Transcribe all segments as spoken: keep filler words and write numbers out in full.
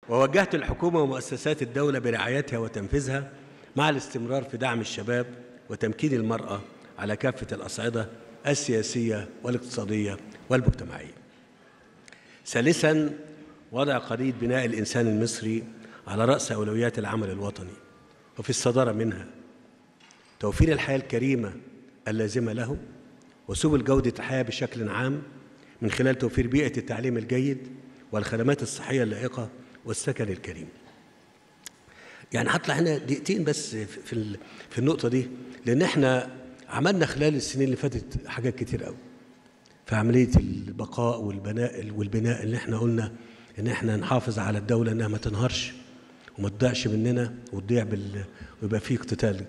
ووجهت الحكومة ومؤسسات الدولة برعايتها وتنفيذها مع الاستمرار في دعم الشباب وتمكين المرأة على كافة الأصعدة السياسية والاقتصادية والمجتمعية. ثالثاً، وضع قضية بناء الإنسان المصري على رأس أولويات العمل الوطني، وفي الصدارة منها توفير الحياة الكريمة اللازمة له وسبل جودة الحياة بشكل عام من خلال توفير بيئة التعليم الجيد والخدمات الصحية اللائقة والسكن الكريم. يعني هطلع هنا دقيقتين بس في في النقطة دي، لأن احنا عملنا خلال السنين اللي فاتت حاجات كتير قوي في عملية البقاء والبناء والبناء اللي احنا قلنا ان احنا نحافظ على الدولة انها ما تنهارش وما تضيعش مننا وتضيع بال ويبقى فيه اقتتال.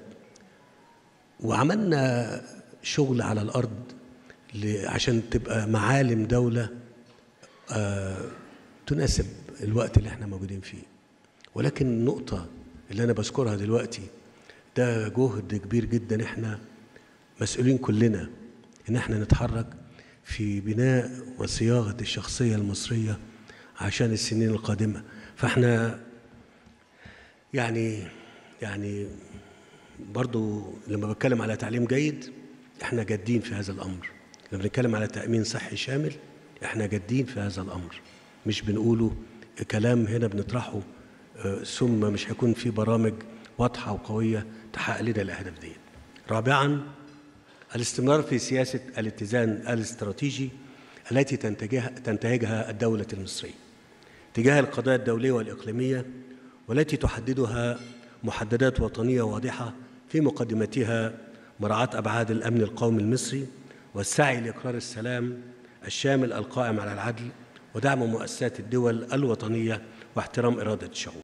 وعملنا شغل على الأرض عشان تبقى معالم دولة آه تناسب الوقت اللي احنا موجودين فيه. ولكن النقطة اللي أنا بذكرها دلوقتي ده جهد كبير جدا، احنا مسؤولين كلنا ان احنا نتحرك في بناء وصياغة الشخصية المصرية عشان السنين القادمة. فاحنا يعني يعني برضو لما بتكلم على تعليم جيد احنا جادين في هذا الأمر، لما بنتكلم على تأمين صحي شامل احنا جادين في هذا الأمر، مش بنقوله كلام هنا بنطرحه ثم مش هيكون في برامج واضحة وقوية تحقق لنا الأهداف دي. رابعاً، الاستمرار في سياسة الاتزان الاستراتيجي التي تنتهجها تنتهجها الدولة المصرية تجاه القضايا الدولية والإقليمية، والتي تحددها محددات وطنية واضحة في مقدمتها مراعاة أبعاد الأمن القومي المصري والسعي لإقرار السلام الشامل القائم على العدل ودعم مؤسسات الدول الوطنية واحترام إرادة الشعوب.